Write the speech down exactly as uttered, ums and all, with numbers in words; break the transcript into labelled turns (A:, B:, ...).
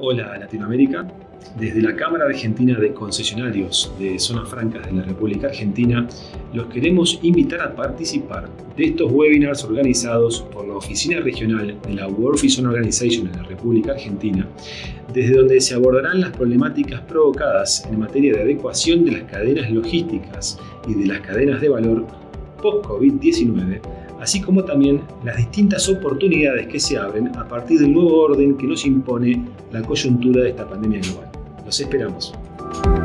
A: Hola Latinoamérica, desde la Cámara Argentina de Concesionarios de Zonas Francas de la República Argentina, los queremos invitar a participar de estos webinars organizados por la Oficina Regional de la World Free Zone Organization en la República Argentina, desde donde se abordarán las problemáticas provocadas en materia de adecuación de las cadenas logísticas y de las cadenas de valor post COVID diecinueve, así como también las distintas oportunidades que se abren a partir del nuevo orden que nos impone la coyuntura de esta pandemia global. Los esperamos.